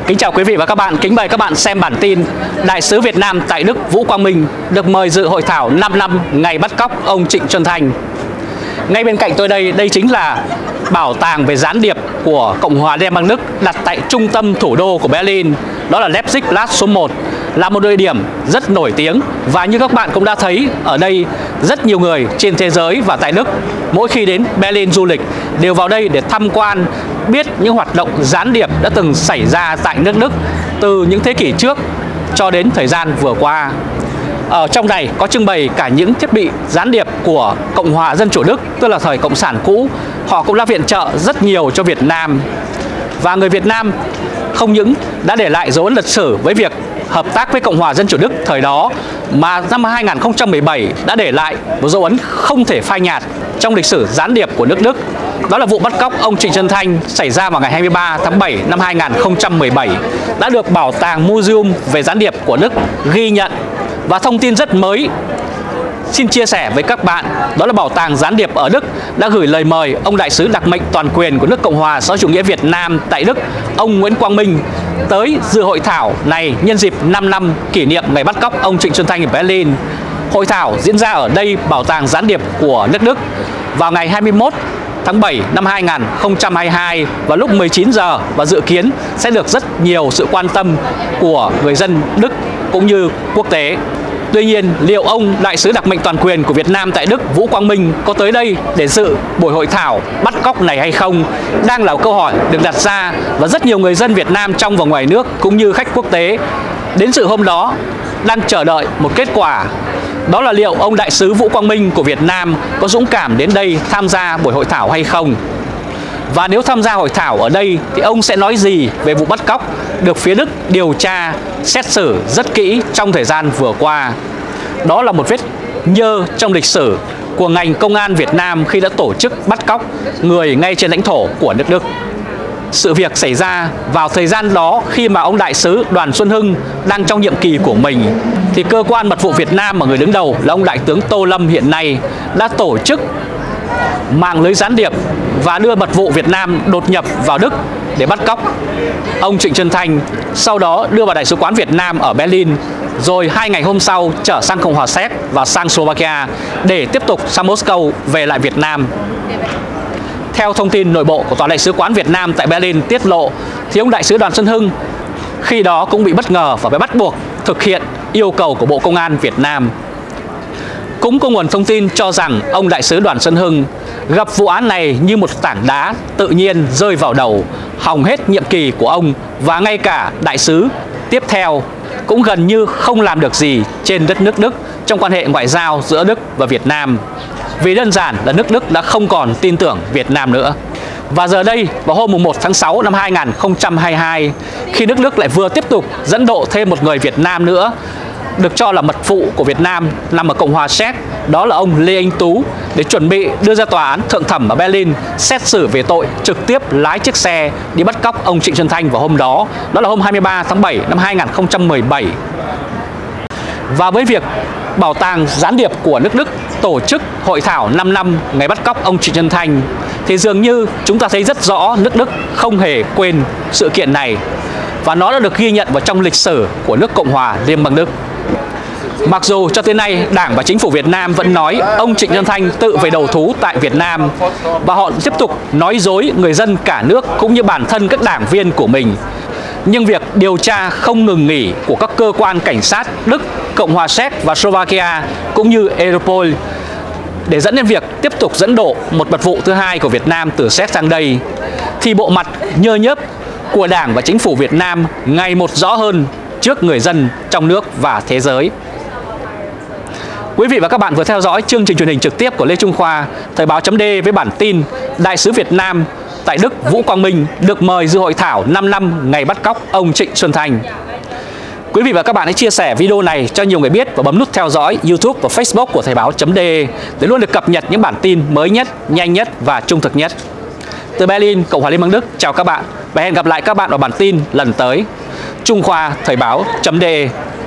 Kính chào quý vị và các bạn, kính mời các bạn xem bản tin Đại sứ Việt Nam tại Đức Vũ Quang Minh được mời dự hội thảo 5 năm ngày bắt cóc ông Trịnh Xuân Thanh. Ngay bên cạnh tôi đây chính là bảo tàng về gián điệp của Cộng hòa Liên bang Đức đặt tại trung tâm thủ đô của Berlin, đó là Leipzig Platz số 1, là một địa điểm rất nổi tiếng. Và như các bạn cũng đã thấy, ở đây rất nhiều người trên thế giới và tại Đức mỗi khi đến Berlin du lịch đều vào đây để tham quan, biết những hoạt động gián điệp đã từng xảy ra tại nước Đức từ những thế kỷ trước cho đến thời gian vừa qua. Ở trong này có trưng bày cả những thiết bị gián điệp của Cộng hòa Dân chủ Đức, tức là thời Cộng sản cũ. Họ cũng đã viện trợ rất nhiều cho Việt Nam. Và người Việt Nam không những đã để lại dấu ấn lịch sử với việc hợp tác với Cộng hòa Dân chủ Đức thời đó, mà năm 2017 đã để lại một dấu ấn không thể phai nhạt trong lịch sử gián điệp của nước Đức. Đó là vụ bắt cóc ông Trịnh Xuân Thanh xảy ra vào ngày 23 tháng 7 năm 2017, đã được Bảo tàng Museum về gián điệp của Đức ghi nhận. Và thông tin rất mới xin chia sẻ với các bạn, đó là Bảo tàng Gián điệp ở Đức đã gửi lời mời ông đại sứ đặc mệnh toàn quyền của nước Cộng hòa xã hội chủ nghĩa Việt Nam tại Đức, ông Nguyễn Quang Minh, tới dự hội thảo này nhân dịp 5 năm kỷ niệm ngày bắt cóc ông Trịnh Xuân Thanh ở Berlin. Hội thảo diễn ra ở đây, Bảo tàng Gián điệp của nước Đức, vào ngày 21 tháng 7 năm 2022 vào lúc 19 giờ và dự kiến sẽ được rất nhiều sự quan tâm của người dân Đức cũng như quốc tế. Tuy nhiên, liệu ông đại sứ đặc mệnh toàn quyền của Việt Nam tại Đức Vũ Quang Minh có tới đây để dự buổi hội thảo bắt cóc này hay không đang là câu hỏi được đặt ra, và rất nhiều người dân Việt Nam trong và ngoài nước cũng như khách quốc tế đến dự hôm đó đang chờ đợi một kết quả. Đó là liệu ông đại sứ Vũ Quang Minh của Việt Nam có dũng cảm đến đây tham gia buổi hội thảo hay không. Và nếu tham gia hội thảo ở đây thì ông sẽ nói gì về vụ bắt cóc được phía Đức điều tra, xét xử rất kỹ trong thời gian vừa qua. Đó là một vết nhơ trong lịch sử của ngành công an Việt Nam khi đã tổ chức bắt cóc người ngay trên lãnh thổ của nước Đức. Sự việc xảy ra vào thời gian đó khi mà ông đại sứ Đoàn Xuân Hưng đang trong nhiệm kỳ của mình, thì cơ quan mật vụ Việt Nam mà người đứng đầu là ông đại tướng Tô Lâm hiện nay đã tổ chức mạng lưới gián điệp và đưa mật vụ Việt Nam đột nhập vào Đức để bắt cóc ông Trịnh Xuân Thanh, sau đó đưa vào Đại sứ quán Việt Nam ở Berlin, rồi 2 ngày hôm sau trở sang Cộng hòa Séc và sang Slovakia để tiếp tục sang Moscow về lại Việt Nam. Theo thông tin nội bộ của Tòa Đại sứ quán Việt Nam tại Berlin tiết lộ, thì ông đại sứ Đoàn Xuân Hưng khi đó cũng bị bất ngờ và phải bắt buộc thực hiện yêu cầu của Bộ Công an Việt Nam. Cũng có nguồn thông tin cho rằng ông đại sứ Đoàn Xuân Hưng gặp vụ án này như một tảng đá tự nhiên rơi vào đầu, hỏng hết nhiệm kỳ của ông, và ngay cả đại sứ tiếp theo cũng gần như không làm được gì trên đất nước Đức trong quan hệ ngoại giao giữa Đức và Việt Nam, vì đơn giản là nước Đức đã không còn tin tưởng Việt Nam nữa. Và giờ đây, vào hôm 1 tháng 6 năm 2022, khi nước Đức lại vừa tiếp tục dẫn độ thêm một người Việt Nam nữa, được cho là mật vụ của Việt Nam nằm ở Cộng hòa Séc, đó là ông Lê Anh Tú, để chuẩn bị đưa ra tòa án thượng thẩm ở Berlin xét xử về tội trực tiếp lái chiếc xe đi bắt cóc ông Trịnh Xuân Thanh vào hôm đó, đó là hôm 23 tháng 7 năm 2017. Và với việc Bảo tàng Gián điệp của nước Đức tổ chức hội thảo 5 năm ngày bắt cóc ông Trịnh Xuân Thanh, thì dường như chúng ta thấy rất rõ nước Đức không hề quên sự kiện này, và nó đã được ghi nhận vào trong lịch sử của nước Cộng hòa Liên bang Đức. Mặc dù cho tới nay Đảng và Chính phủ Việt Nam vẫn nói ông Trịnh Xuân Thanh tự về đầu thú tại Việt Nam, và họ tiếp tục nói dối người dân cả nước cũng như bản thân các đảng viên của mình, nhưng việc điều tra không ngừng nghỉ của các cơ quan cảnh sát Đức, Cộng hòa Séc và Slovakia cũng như Europol để dẫn đến việc tiếp tục dẫn độ một mật vụ thứ hai của Việt Nam từ Séc sang đây, thì bộ mặt nhơ nhớp của Đảng và Chính phủ Việt Nam ngày một rõ hơn trước người dân trong nước và thế giới. Quý vị và các bạn vừa theo dõi chương trình truyền hình trực tiếp của Lê Trung Khoa, Thời báo chấm D với bản tin Đại sứ Việt Nam tại Đức Vũ Quang Minh được mời dự hội thảo 5 năm ngày bắt cóc ông Trịnh Xuân Thanh. Quý vị và các bạn hãy chia sẻ video này cho nhiều người biết và bấm nút theo dõi YouTube và Facebook của Thời báo chấm D để luôn được cập nhật những bản tin mới nhất, nhanh nhất và trung thực nhất. Từ Berlin, Cộng hòa Liên bang Đức, chào các bạn và hẹn gặp lại các bạn ở bản tin lần tới. Trung Khoa Thời báo chấm D.